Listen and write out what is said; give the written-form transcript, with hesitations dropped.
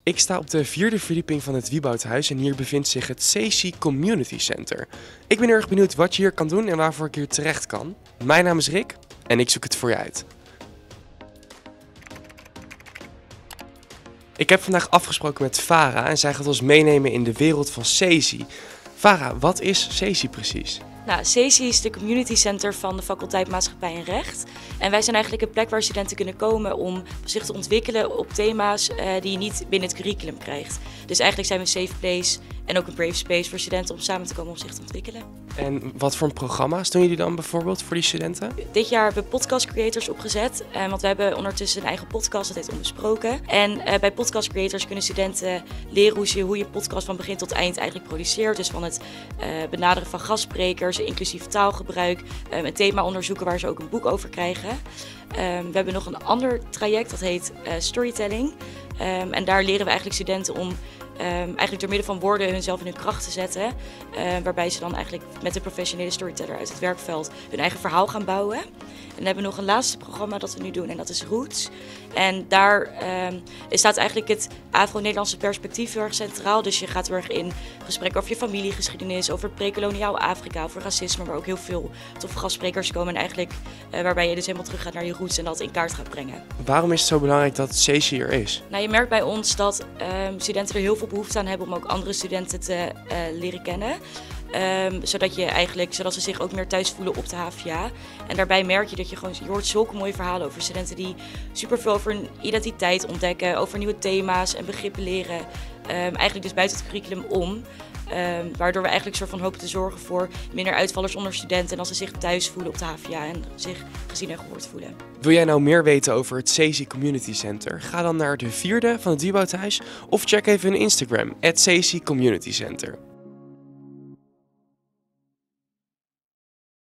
Ik sta op de 4e verdieping van het Wieboudhuis en hier bevindt zich het CC Community Center. Ik ben heel erg benieuwd wat je hier kan doen en waarvoor ik hier terecht kan. Mijn naam is Rick en ik zoek het voor je uit. Ik heb vandaag afgesproken met Farah en zij gaat ons meenemen in de wereld van CC. Farah, wat is CC precies? Nou, CESI is de community center van de faculteit Maatschappij en Recht. En wij zijn eigenlijk een plek waar studenten kunnen komen om zich te ontwikkelen op thema's die je niet binnen het curriculum krijgt. Dus eigenlijk zijn we een safe place en ook een brave space voor studenten om samen te komen om zich te ontwikkelen. En wat voor programma's doen jullie dan bijvoorbeeld voor die studenten? Dit jaar hebben we podcast creators opgezet, want we hebben ondertussen een eigen podcast, dat heet Onbesproken. En bij podcast creators kunnen studenten leren hoe je podcast van begin tot eind eigenlijk produceert. Dus van het benaderen van gastsprekers, inclusief taalgebruik, een thema onderzoeken waar ze ook een boek over krijgen. We hebben nog een ander traject, dat heet storytelling. En daar leren we eigenlijk studenten om eigenlijk door middel van woorden hunzelf in hun kracht te zetten. Waarbij ze dan eigenlijk met een professionele storyteller uit het werkveld hun eigen verhaal gaan bouwen. En dan hebben we nog een laatste programma dat we nu doen en dat is Roots. En daar staat eigenlijk het Afro-Nederlandse perspectief heel erg centraal. Dus je gaat heel erg in gesprek over je familiegeschiedenis, over pre-koloniaal Afrika, over racisme, waar ook heel veel toffe gastsprekers komen. En eigenlijk waarbij je dus helemaal terug gaat naar je roots en dat in kaart gaat brengen. Waarom is het zo belangrijk dat CC er is? Nou, je merkt bij ons dat studenten er heel veel behoefte aan hebben om ook andere studenten te leren kennen. Zodat ze zich ook meer thuis voelen op de HVA. En daarbij merk je dat je hoort zulke mooie verhalen over studenten die superveel over hun identiteit ontdekken, over nieuwe thema's en begrippen leren. Eigenlijk dus buiten het curriculum om. Waardoor we eigenlijk soort van hopen te zorgen voor minder uitvallers onder studenten en als ze zich thuis voelen op de HVA en zich gezien en gehoord voelen. Wil jij nou meer weten over het CC Community Center? Ga dan naar de 4e van het Wieboudhuis of check even hun Instagram @CC Community Center.